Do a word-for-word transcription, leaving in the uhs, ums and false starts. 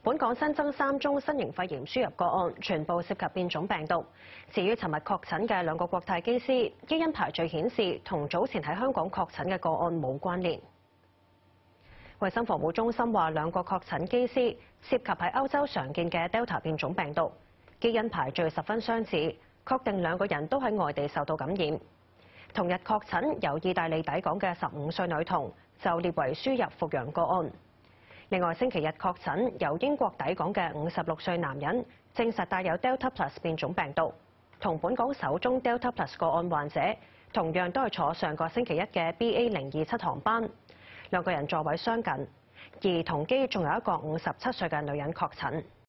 本港新增三宗新型肺炎輸入個案，全部涉及變種病毒。至於尋日確診嘅兩個國泰機師，基因排序顯示同早前喺香港確診嘅個案冇關聯。衛生防護中心話，兩個確診機師涉及喺歐洲常見嘅 Delta 變種病毒，基因排序十分相似，確定兩個人都喺外地受到感染。同日確診由意大利抵港嘅十五歲女童，就列為輸入復陽個案。另外，星期日確診由英國抵港嘅五十六歲男人，證實帶有 Delta Plus 變種病毒，同本港首宗 Delta Plus 個案患者同樣都係坐上個星期一嘅 B A 零二七航班，兩個人座位相近，而同機仲有一個五十七歲嘅女人確診。